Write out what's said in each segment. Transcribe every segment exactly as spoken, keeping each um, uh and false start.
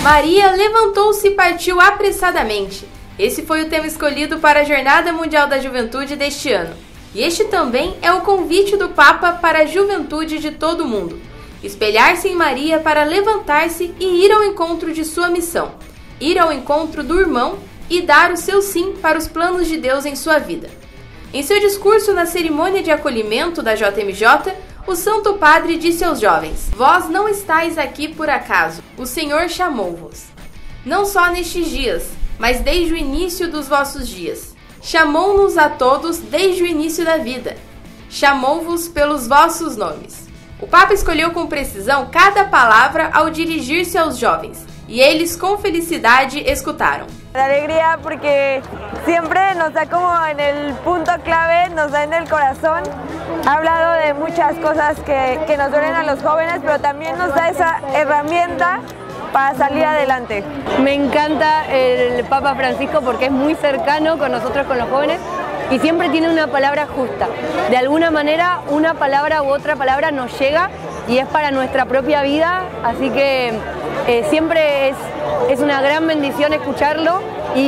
Maria levantou-se e partiu apressadamente. Esse foi o tema escolhido para a Jornada Mundial da Juventude deste ano. E este também é o convite do Papa para a juventude de todo o mundo. Espelhar-se em Maria para levantar-se e ir ao encontro de sua missão. Ir ao encontro do irmão e dar o seu sim para os planos de Deus em sua vida. Em seu discurso na cerimônia de acolhimento da J M J, o Santo Padre disse aos jovens: "Vós não estáis aqui por acaso, o Senhor chamou-vos. Não só nestes dias, mas desde o início dos vossos dias. Chamou-nos a todos desde o início da vida. Chamou-vos pelos vossos nomes." O Papa escolheu com precisão cada palavra ao dirigir-se aos jovens, e eles com felicidade escutaram. Alegría porque siempre nos da como en el punto clave, nos da en el corazón. Ha hablado de muchas cosas que, que nos duelen a los jóvenes, pero también nos da esa herramienta para salir adelante. Me encanta el Papa Francisco porque es muy cercano con nosotros, con los jóvenes, y siempre tiene una palabra justa. De alguna manera, una palabra u otra palabra nos llega y es para nuestra propia vida, así que eh, siempre es, es una gran bendición escucharlo,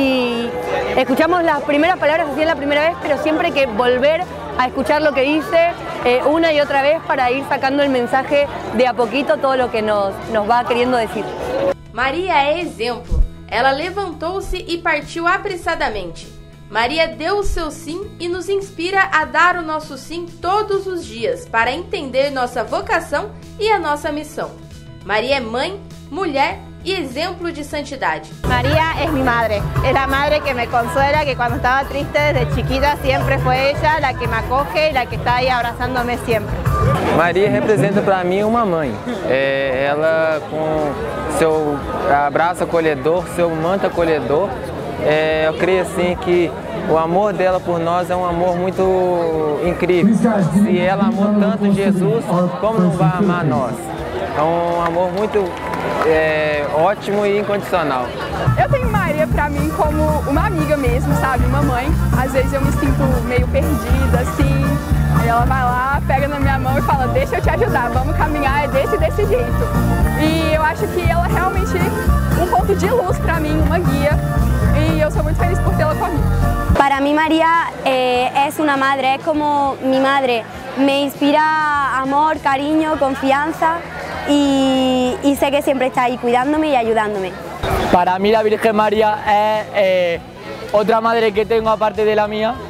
y escuchamos las primeras palabras así en la primera vez, pero siempre hay que volver a escuchar lo que dice eh, una y otra vez para ir sacando el mensaje de a poquito, todo lo que nos, nos va queriendo decir. Maria é exemplo. Ela levantou-se e partiu apressadamente. Maria deu o seu sim e nos inspira a dar o nosso sim todos os dias para entender nossa vocação e a nossa missão. Maria é mãe, mulher y ejemplo de santidad. María es mi madre, es la madre que me consuela, que cuando estaba triste desde chiquita siempre fue ella la que me acoge y la que está ahí abrazándome siempre. Maria representa para mim uma mãe. É, ela com seu abraço acolhedor, seu manto acolhedor, é, eu creio assim que o amor dela por nós é um amor muito incrível. Se ela amou tanto Jesus, como não vai amar nós? É um amor muito é, ótimo e incondicional. Eu tenho Maria pra mim como uma amiga mesmo, sabe? Uma mãe. Às vezes eu me sinto meio perdida, assim. Aí ela vai lá, pega na minha mão e fala: "Deixa eu te ajudar, vamos caminhar é desse desse jeito". E eu acho que ela é realmente um ponto de luz pra mim, uma guia. Y yo soy muy feliz por tenerla conmigo. Para mí María eh, es una madre, es como mi madre. Me inspira amor, cariño, confianza y, y sé que siempre está ahí cuidándome y ayudándome. Para mí la Virgen María es eh, otra madre que tengo aparte de la mía,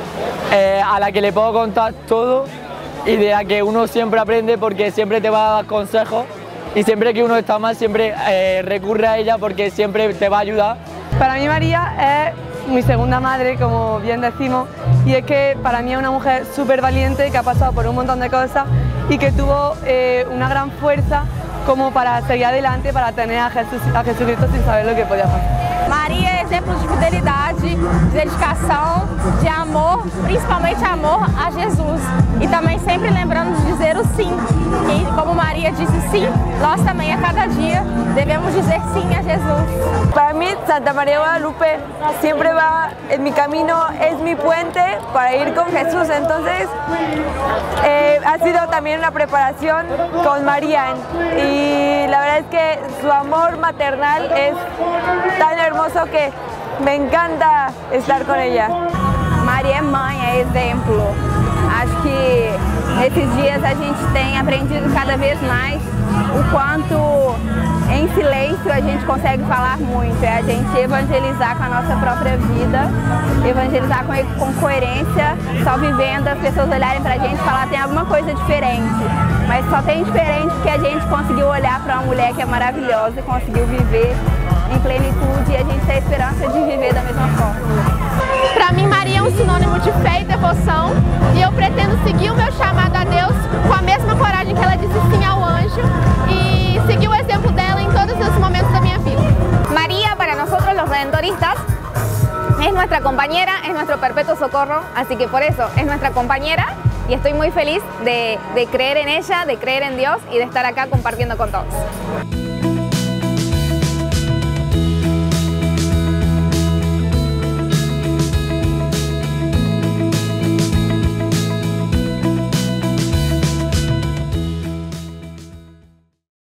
eh, a la que le puedo contar todo y de la que uno siempre aprende porque siempre te va a dar consejos y siempre que uno está mal siempre eh, recurre a ella porque siempre te va a ayudar. Para mí María es mi segunda madre, como bien decimos, y es que para mí es una mujer súper valiente que ha pasado por un montón de cosas y que tuvo eh, una gran fuerza como para seguir adelante, para tener a, Jesús, a Jesucristo sin saber lo que podía pasar. Maria é exemplo de fidelidade, de dedicação, de amor, principalmente amor a Jesus. E também sempre lembrando de dizer o sim. E como Maria disse sim, nós também a cada dia devemos dizer sim a Jesus. Para mí Santa María Guadalupe siempre va en mi camino, es mi puente para ir con Jesús. Entonces eh, ha sido también una preparación con María. Y la verdad es que su amor maternal es tan hermoso que me encanta estar con ella. Maria é mãe, é exemplo. Acho que nesses dias a gente tem aprendido cada vez mais o quanto em silêncio a gente consegue falar muito. É a gente evangelizar com a nossa própria vida, evangelizar com, com coerência, só vivendo, as pessoas olharem pra gente e falar: tem alguma coisa diferente. Mas só tem diferente porque a gente conseguiu olhar para uma mulher que é maravilhosa e conseguiu viver em plenitude, e a gente tem a esperança de viver da mesma forma. Para mim, Maria é um sinônimo de fé e devoção, e eu pretendo seguir o meu chamado a Deus com a mesma coragem que ela disse sim ao anjo e seguir o exemplo dela em todos os momentos da minha vida. María, para nosotros los redentoristas, es nuestra compañera, es nuestro perpetuo socorro, así que por eso es nuestra compañera y estoy muy feliz de, de creer en ella, de creer en Dios y de estar acá compartiendo con todos.